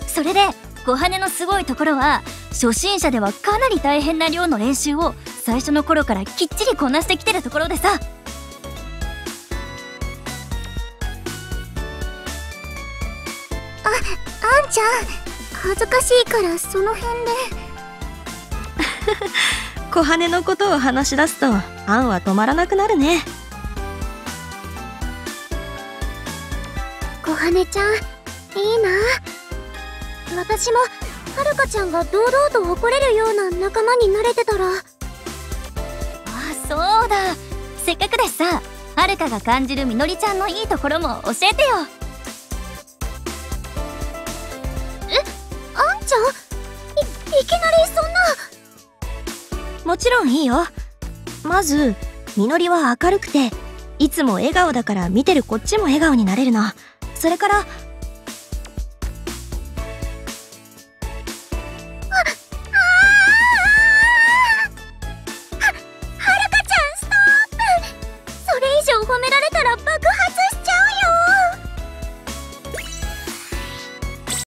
それで小羽のすごいところは、初心者ではかなり大変な量の練習を最初の頃からきっちりこなしてきてるところでさ。 あんちゃん、恥ずかしいからその辺で。 小羽のことを話し出すとアンは止まらなくなるね。 小羽ちゃん、いいな。私もはるかちゃんが堂々と誇れるような仲間になれてたら。 あ、そうだ。せっかくだしさ、はるかが感じるみのりちゃんのいいところも教えてよ。 あんちゃん、いきなりそんな。 もちろんいいよ。まずみのりは明るくていつも笑顔だから見てるこっちも笑顔になれるの。それからはるかちゃん、ストップ。それ以上褒められた